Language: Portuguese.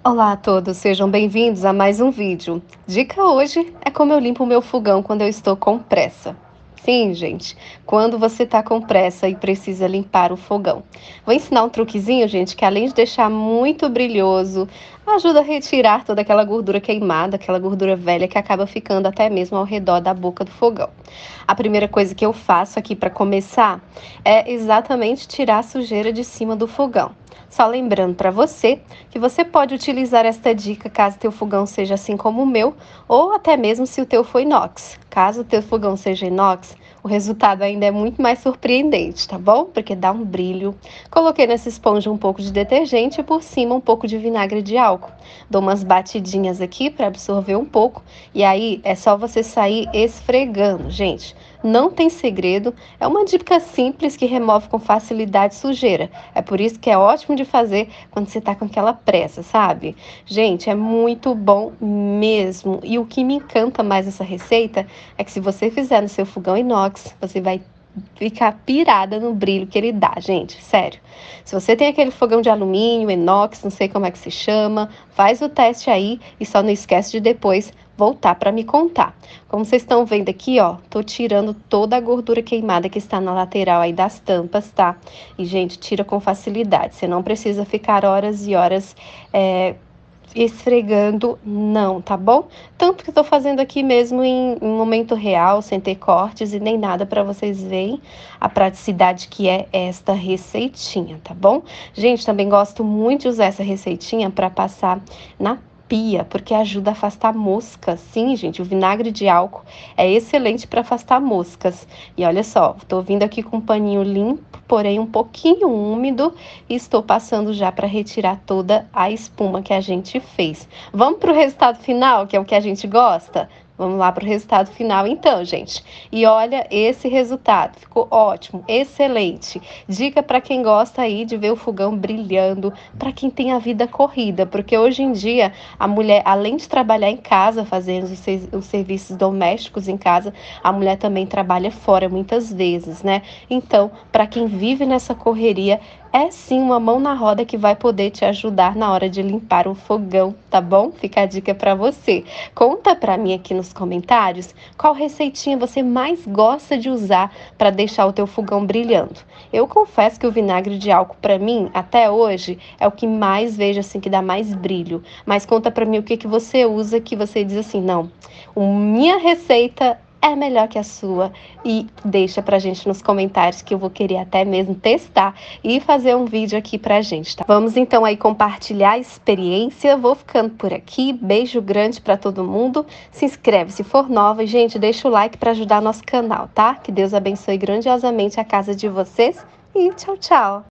Olá a todos, sejam bem-vindos a mais um vídeo. Dica hoje é como eu limpo o meu fogão quando eu estou com pressa. Sim, gente, quando você está com pressa e precisa limpar o fogão. Vou ensinar um truquezinho, gente, que além de deixar muito brilhoso, ajuda a retirar toda aquela gordura queimada, aquela gordura velha que acaba ficando até mesmo ao redor da boca do fogão. A primeira coisa que eu faço aqui para começar é exatamente tirar a sujeira de cima do fogão. Só lembrando para você que você pode utilizar esta dica caso teu fogão seja assim como o meu, ou até mesmo se o teu for inox. Caso o teu fogão seja inox, o resultado ainda é muito mais surpreendente, tá bom? Porque dá um brilho. Coloquei nessa esponja um pouco de detergente e por cima um pouco de vinagre de álcool. Dou umas batidinhas aqui para absorver um pouco e aí é só você sair esfregando, gente. Não tem segredo, é uma dica simples que remove com facilidade sujeira. É por isso que é ótimo de fazer quando você tá com aquela pressa, sabe? Gente, é muito bom mesmo. E o que me encanta mais nessa receita é que se você fizer no seu fogão inox, você vai ficar pirada no brilho que ele dá, gente, sério. Se você tem aquele fogão de alumínio, inox, não sei como é que se chama, faz o teste aí e só não esquece de depois voltar para me contar. Como vocês estão vendo aqui, ó, tô tirando toda a gordura queimada que está na lateral aí das tampas, tá? E, gente, tira com facilidade. Você não precisa ficar horas e horas esfregando, não, tá bom? Tanto que eu tô fazendo aqui mesmo em momento real, sem ter cortes e nem nada, para vocês verem a praticidade que é esta receitinha, tá bom? Gente, também gosto muito de usar essa receitinha para passar na pia, porque ajuda a afastar moscas. Sim, gente, o vinagre de álcool é excelente para afastar moscas. E olha só, tô vindo aqui com um paninho limpo, porém um pouquinho úmido, e estou passando já para retirar toda a espuma que a gente fez. Vamos para o resultado final, que é o que a gente gosta? Vamos lá para o resultado final então, gente. E olha esse resultado, ficou ótimo, excelente. Dica para quem gosta aí de ver o fogão brilhando, para quem tem a vida corrida, porque hoje em dia a mulher, além de trabalhar em casa, fazendo os serviços domésticos em casa, a mulher também trabalha fora muitas vezes, né? Então, para quem vive nessa correria, é sim uma mão na roda que vai poder te ajudar na hora de limpar o fogão, tá bom? Fica a dica para você. Conta para mim aqui nos comentários qual receitinha você mais gosta de usar para deixar o teu fogão brilhando. Eu confesso que o vinagre de álcool para mim, até hoje, é o que mais vejo assim que dá mais brilho. Mas conta para mim o que você usa que você diz assim, não, minha receita é melhor que a sua, e deixa pra gente nos comentários que eu vou querer até mesmo testar e fazer um vídeo aqui pra gente, tá? Vamos então aí compartilhar a experiência. Vou ficando por aqui. Beijo grande pra todo mundo. Se inscreve se for nova e, gente, deixa o like pra ajudar nosso canal, tá? Que Deus abençoe grandiosamente a casa de vocês e tchau, tchau!